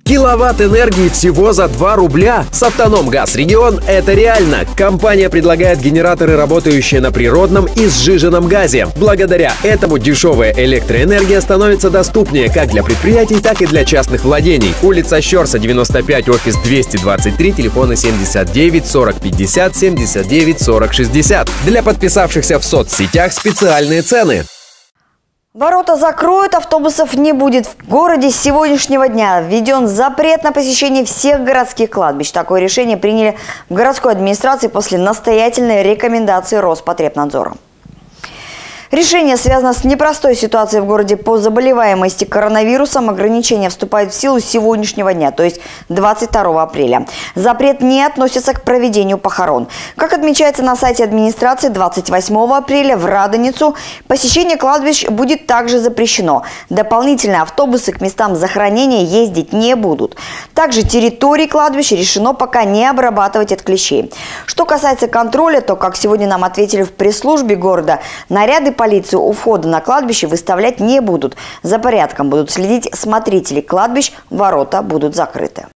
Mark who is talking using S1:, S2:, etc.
S1: Киловатт энергии всего за 2 рубля. С «Автономгаз Регион» это реально. Компания предлагает генераторы, работающие на природном и сжиженном газе. Благодаря этому дешевая электроэнергия становится доступнее как для предприятий, так и для частных владений. Улица Щорса, 95, офис 223, телефоны 79 40 50 79 40 60. Для подписавшихся в соцсетях специальные цены.
S2: Ворота закроют, автобусов не будет. В городе с сегодняшнего дня введен запрет на посещение всех городских кладбищ. Такое решение приняли в городской администрации после настоятельной рекомендации Роспотребнадзора. Решение связано с непростой ситуацией в городе по заболеваемости коронавирусом. Ограничения вступают в силу с сегодняшнего дня, то есть 22 апреля. Запрет не относится к проведению похорон. Как отмечается на сайте администрации, 28 апреля в Радоницу посещение кладбищ будет также запрещено. Дополнительные автобусы к местам захоронения ездить не будут. Также территории кладбищ решено пока не обрабатывать от клещей. Что касается контроля, то, как сегодня нам ответили в пресс-службе города, наряды полицию у входа на кладбище выставлять не будут. За порядком будут следить смотрители кладбищ, ворота будут закрыты.